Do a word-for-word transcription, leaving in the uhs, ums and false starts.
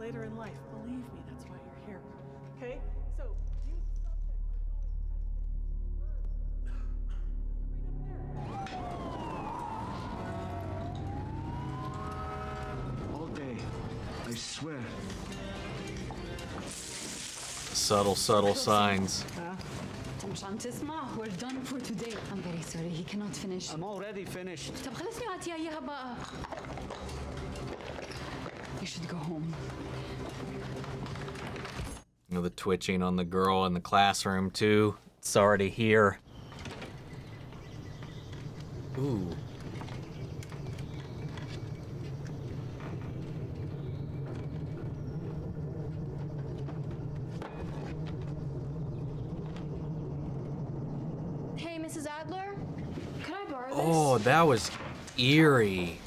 later in life. Believe me, that's why you're here. Okay? So, you subject are going All day, I swear. Subtle, subtle signs. We're done for today. I'm very sorry, he cannot finish. I'm already finished. طب خلصني وعطيها إياها بقى. You should go home. You know, the twitching on the girl in the classroom, too. It's already here. Ooh. Hey, Missus Adler? Could I borrow this? Oh, that was eerie.